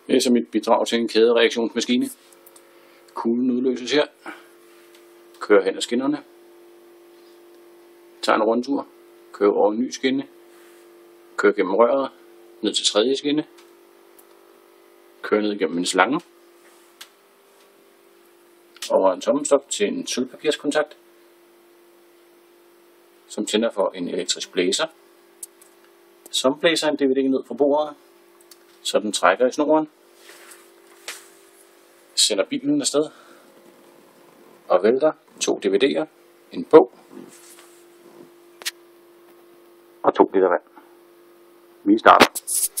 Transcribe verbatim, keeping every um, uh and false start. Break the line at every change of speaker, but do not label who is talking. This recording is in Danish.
Det er så mit bidrag til en kædereaktionsmaskine. Kuglen udløses her. Kører hen ad skinnerne. Tager en rundtur. Kører over en ny skinne. Kører gennem røret. Ned til tredje skinne. Kører ned gennem en slange. Over en tommelstok til en sølvpapirskontakt, som tænder for en elektrisk blæser, som blæser en D V D ned fra bordet, så den trækker i snoren, sender bilen afsted og vælter to D V D'er, en bog og to liter vand. Vi starter.